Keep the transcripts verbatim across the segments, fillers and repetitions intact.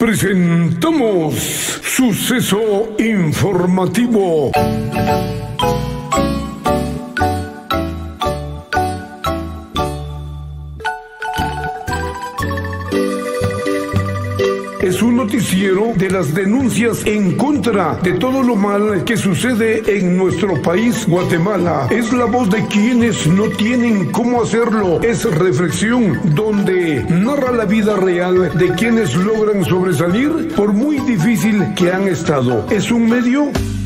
Presentamos Suceso Informativo. Es un noticiero de las denuncias en contra de todo lo mal que sucede en nuestro país, Guatemala. Es la voz de quienes no tienen cómo hacerlo. Es reflexión donde narra la vida real de quienes logran sobresalir por muy difícil que han estado. Es un medio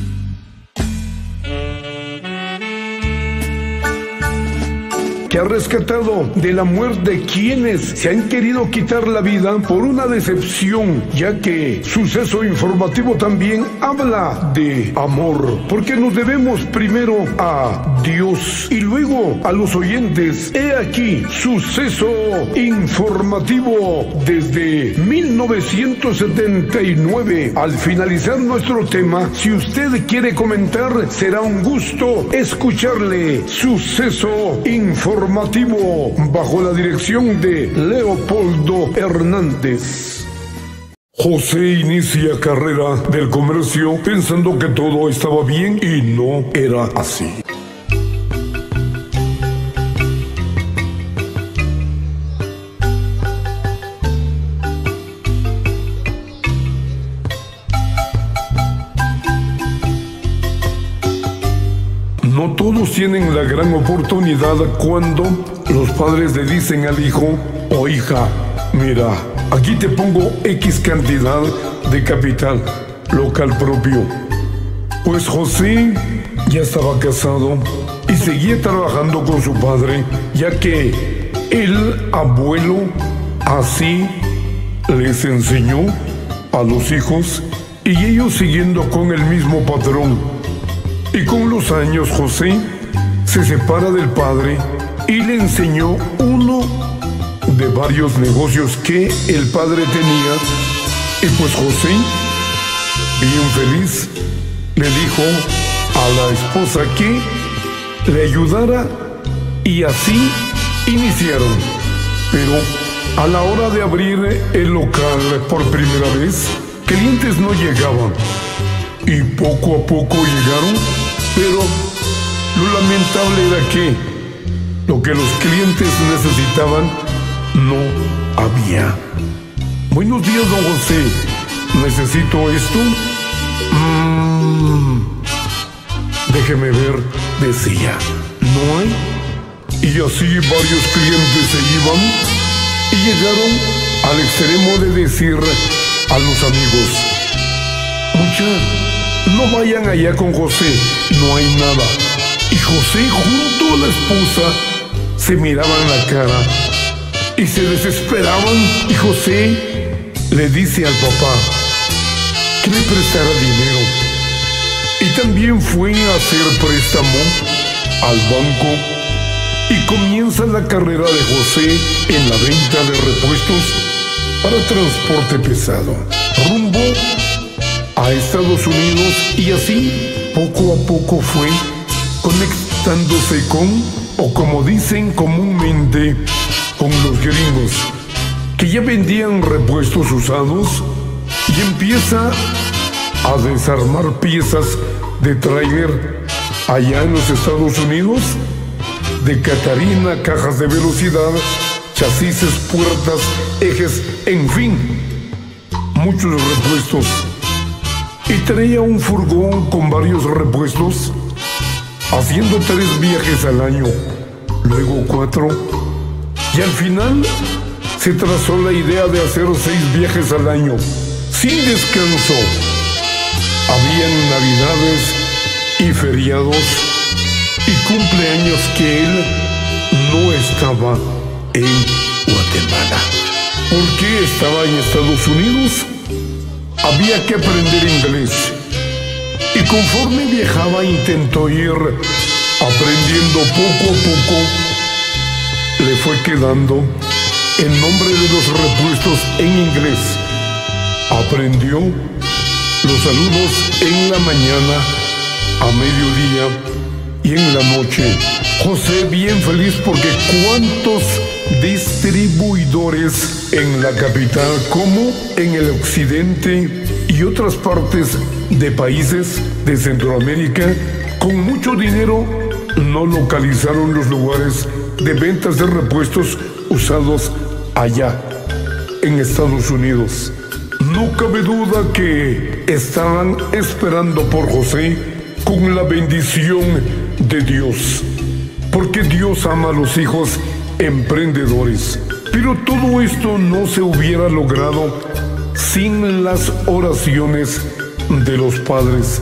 que ha rescatado de la muerte quienes se han querido quitar la vida por una decepción, ya que Suceso Informativo también habla de amor, porque nos debemos primero a Dios y luego a los oyentes. He aquí Suceso Informativo desde mil novecientos setenta y nueve. Al finalizar nuestro tema, si usted quiere comentar, será un gusto escucharle. Suceso Informativo bajo la dirección de Leopoldo Hernández. José inicia carrera del comercio pensando que todo estaba bien y no era así. No todos tienen la gran oportunidad cuando los padres le dicen al hijo o hija: mira, aquí te pongo X cantidad de capital local propio. Pues José ya estaba casado y seguía trabajando con su padre, ya que el abuelo así les enseñó a los hijos y ellos siguiendo con el mismo patrón. Y con los años José se separa del padre y le enseñó uno de varios negocios que el padre tenía. Y pues José, bien feliz, le dijo a la esposa que le ayudara y así iniciaron. Pero a la hora de abrir el local por primera vez, clientes no llegaban. Y poco a poco llegaron, pero lo lamentable era que lo que los clientes necesitaban no había. Buenos días, don José. ¿Necesito esto? Mm, déjeme ver, decía. ¿No hay? Y así varios clientes se iban y llegaron al extremo de decir a los amigos: muchachos, no vayan allá con José, no hay nada. Y José junto a la esposa se miraban la cara y se desesperaban. Y José le dice al papá que le prestara dinero. Y también fue a hacer préstamo al banco. Y comienza la carrera de José en la venta de repuestos para transporte pesado, rumbo a Estados Unidos, y así poco a poco fue conectándose con, o como dicen comúnmente, con los gringos, que ya vendían repuestos usados, y empieza a desarmar piezas de tráiler allá en los Estados Unidos, de Catarina, cajas de velocidad, chasis, puertas, ejes, en fin, muchos repuestos. Y traía un furgón con varios repuestos, haciendo tres viajes al año, luego cuatro, y al final se trazó la idea de hacer seis viajes al año, sin descanso. Habían navidades y feriados y cumpleaños que él no estaba en Guatemala. ¿Por qué estaba en Estados Unidos? Había que aprender inglés. Y conforme viajaba intentó ir aprendiendo poco a poco. Le fue quedando el nombre de los repuestos en inglés. Aprendió los saludos en la mañana, a mediodía y en la noche. José bien feliz porque cuántos distribuidores en la capital como en el occidente y otras partes de países de Centroamérica, con mucho dinero no localizaron los lugares de ventas de repuestos usados allá en Estados Unidos. No cabe duda que estaban esperando por José con la bendición de Dios, porque Dios ama a los hijos emprendedores. Pero todo esto no se hubiera logrado sin las oraciones de los padres,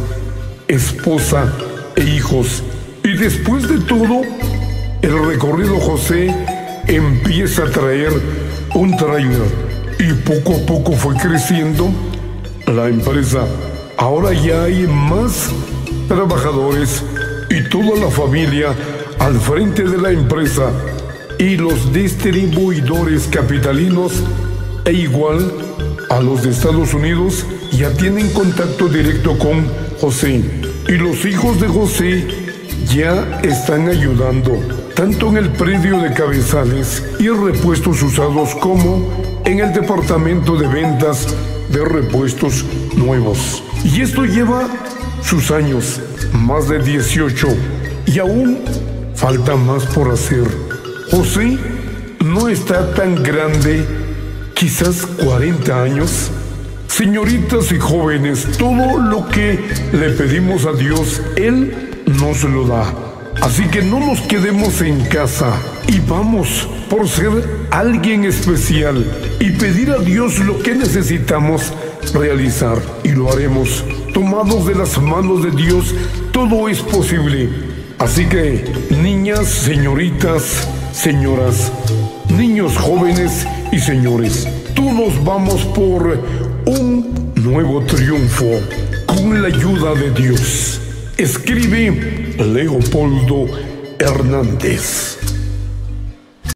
esposa e hijos. Y después de todo, el recorrido José empieza a traer un tráiler y poco a poco fue creciendo la empresa. Ahora ya hay más trabajadores y toda la familia al frente de la empresa, y los distribuidores capitalinos e igual a los de Estados Unidos ya tienen contacto directo con José, y los hijos de José ya están ayudando tanto en el predio de cabezales y repuestos usados como en el departamento de ventas de repuestos nuevos. Y esto lleva sus años, más de dieciocho, y aún falta más por hacer. José no está tan grande, quizás cuarenta años. Señoritas y jóvenes, todo lo que le pedimos a Dios, Él nos lo da. Así que no nos quedemos en casa y vamos por ser alguien especial y pedir a Dios lo que necesitamos realizar. Y lo haremos. Tomados de las manos de Dios, todo es posible. Así que, niñas, señoritas, señoras, niños jóvenes y señores, todos vamos por un nuevo triunfo con la ayuda de Dios. Escribe Leopoldo Hernández.